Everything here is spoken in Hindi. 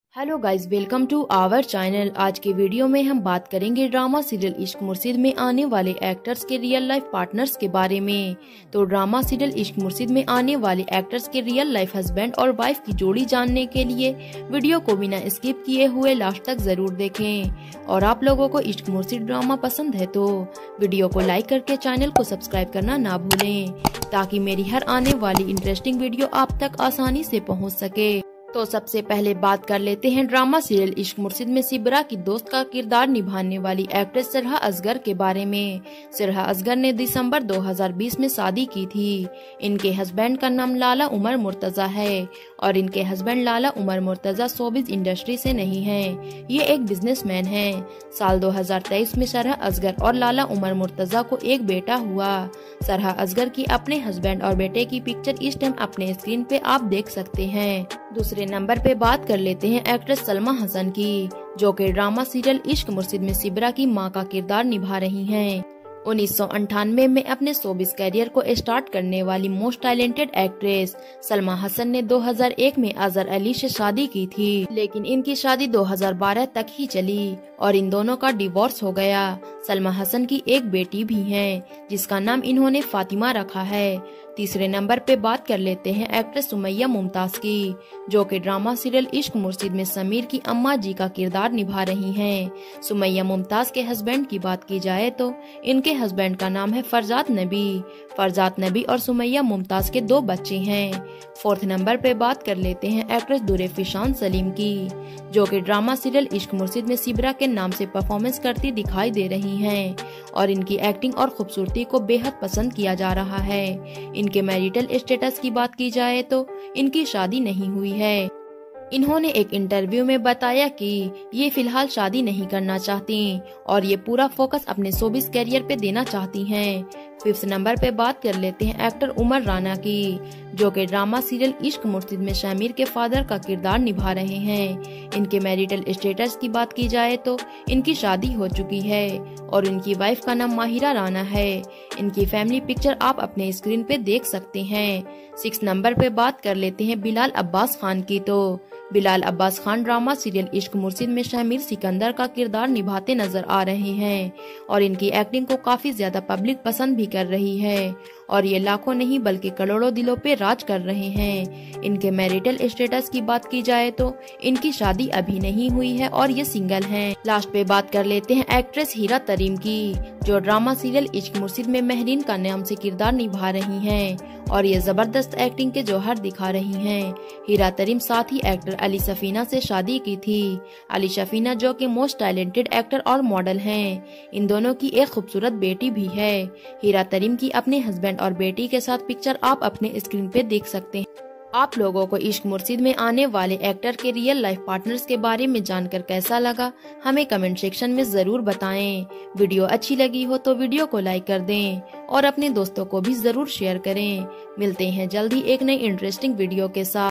Hello guys, welcome to our channel. आज के वीडियो में हम बात करेंगे ड्रामा सीरियल इश्क मुर्शिद में आने वाले एक्टर्स के रियल लाइफ पार्टनर्स के बारे में। तो ड्रामा सीरियल इश्क मुर्शिद में आने वाले एक्टर्स के रियल लाइफ हस्बैंड और वाइफ की जोड़ी जानने के लिए वीडियो को बिना स्किप किए हुए लास्ट तक जरूर देखें। और आप लोगों को इश्क मुर्शिद ड्रामा पसंद है तो वीडियो को लाइक करके चैनल को सब्सक्राइब करना ना भूलें, ताकि मेरी हर आने वाली इंटरेस्टिंग वीडियो आप तक आसानी से पहुँच सके। तो सबसे पहले बात कर लेते हैं ड्रामा सीरियल इश्क मुर्शिद में सिबरा की दोस्त का किरदार निभाने वाली एक्ट्रेस सरहा असगर के बारे में। सरहा असगर ने दिसंबर 2020 में शादी की थी। इनके हस्बैंड का नाम लाला उमर मुर्तजा है और इनके husband Lala Umar Murtaza showbiz industry से नहीं हैं। ये एक बिजनेसमैन हैं। साल 2023 में सरहा असगर और लाला उमर मुर्तजा को एक बेटा हुआ। सरहा असगर की अपने हस्बैंड और बेटे की पिक्चर इस टाइम अपने स्क्रीन पे आप देख सकते हैं। दूसरे नंबर पे बात कर लेते हैं एक्ट्रेस सलमा हसन की, जो कि ड्रामा सीरियल इश्क मुर्शिद में सिबरा की मां का किरदार निभा रही हैं। 1998 में अपने शोबिज करियर को स्टार्ट करने वाली most talented actress Salma Hassan ने 2001 में अजहर अली से शादी की थी, लेकिन इनकी शादी 2012 तक ही चली और इन दोनों का डिवोर्स हो गया। सलमा हसन की एक बेटी भी है, जिसका नाम इन्होंने फातिमा रखा है। तीसरे नंबर पे बात कर लेते हैं एक्ट्रेस सुमैया मुमताज की, जो कि ड्रामा सीरियल इश्क मुर्शिद में समीर की अम्मा जी का किरदार निभा रही हैं। सुमैया मुमताज के हस्बैंड की बात की जाए तो इनके हस्बैंड का नाम है फरजात नबी। फरजात नबी और सुमैया मुमताज के 2 बच्चे हैं। फोर्थ नंबर पे बात कर लेते हैं एक्ट्रेस दुरे फिशान सलीम की, जो कि ड्रामा सीरियल इश्क मुर्शिद में सिबरा के नाम से परफॉर्मेंस करती दिखाई दे रही हैं और इनकी एक्टिंग और खूबसूरती को बेहद पसंद किया जा रहा है। इनके मैरिटल स्टेटस की बात की जाए तो इनकी शादी नहीं हुई है। इन्होंने एक इंटरव्यू में बताया कि ये फिलहाल शादी नहीं करना चाहती और ये पूरा फोकस अपने शोबिज करियर पे देना चाहती हैं। फिफ्थ नंबर पे बात कर लेते हैं एक्टर उमर राना की, जो कि ड्रामा सीरियल इश्क मुर्शिद में शामिर के फादर का किरदार निभा रहे हैं। इनके मैरिटल स्टेटस की बात की जाए तो इनकी शादी हो चुकी है और इनकी वाइफ का नाम माहिरा राना है। इनकी फैमिली पिक्चर आप अपने स्क्रीन पे देख सकते हैं। 6 नंबर पे बात कर लेते हैं बिलाल अब्बास खान की। तो बिलाल अब्बास खान ड्रामा सीरियल इश्क मुर्शिद में शामिर सिकंदर का किरदार निभाते नजर आ रहे हैं और इनकी एक्टिंग को काफी ज्यादा पब्लिक पसंद भी कर रही है और ये लाखों नहीं बल्कि करोड़ों दिलों पे राज कर रहे हैं। इनके मैरिटल स्टेटस की बात की जाए तो इनकी शादी अभी नहीं हुई है और ये सिंगल हैं। लास्ट पे बात कर लेते हैं एक्ट्रेस हीरा तरीम की, जो ड्रामा सीरियल इश्क मुर्शिद में महरीन का नाम से किरदार निभा रही हैं और ये जबरदस्त एक्टिंग के जौहर दिखा रही हैं। हीरा तरीम साथ ही एक्टर अली सफीना से शादी की थी। अली सफीना जो कि मोस्ट टैलेंटेड एक्टर और मॉडल हैं। इन दोनों की एक खूबसूरत बेटी भी है। हीरा तरीम की अपने हस्बैंड और बेटी के साथ पिक्चर आप अपने स्क्रीन पे देख सकते हैं। आप लोगों को इश्क मुर्शिद में आने वाले एक्टर के रियल लाइफ पार्टनर्स के बारे में जानकर कैसा लगा, हमें कमेंट सेक्शन में जरूर बताएं। वीडियो अच्छी लगी हो तो वीडियो को लाइक कर दें और अपने दोस्तों को भी जरूर शेयर करें। मिलते हैं जल्दी एक नई इंटरेस्टिंग वीडियो के साथ।